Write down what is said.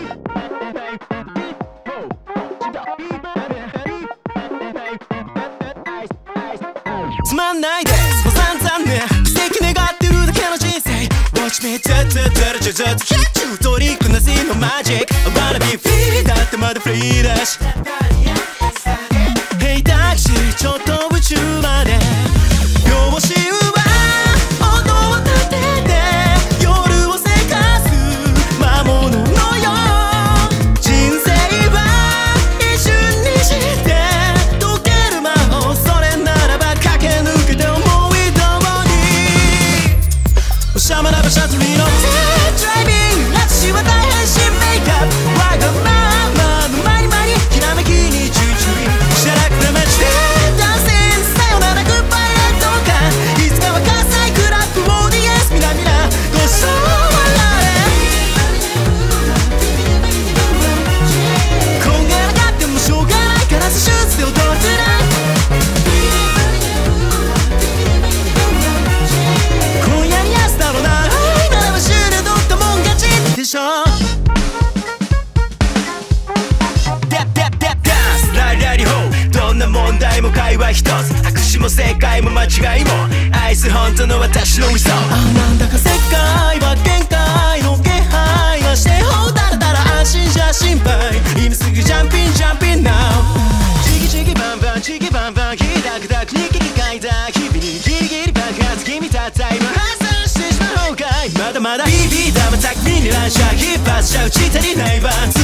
つまんないですもう散々ね奇跡願ってるだけの人生 Watch me ずっとトリックなしのマジック I wanna be free だってまだフリーだし Hey タクシーちょっと宇宙まで両親は音を立てて夜をせかす魔物のよう人生は一瞬にして溶ける魔法それならば駆け抜けて思い通りおしゃまな場所取り乗ってドライビング私は大変身メイクアップわがままのまにまにひらめきにチューチューしゃらくな街でダンシングさよならグッバイレッドカーいつかは火災クラップオーディエンスみなみなごちそうあれこんがらがってもしょうがないから手術で踊ってない今夜に明日だろうなならばシューで取ったもん勝ちでしょどんな問題も会話一つ拍手も正解も間違いも愛す本当の私の理想なんだか世界は限界の気配がしてほだらだら安心じゃ心配今すぐジャンピンジャンピン now ジギジギバンバンジギバンバンヒダクダクに危機書いた日々にギリギリ爆発気味たった今発散してしまおうかいまだまだビビダマタクミに乱射引っ張っちゃうち足りないバン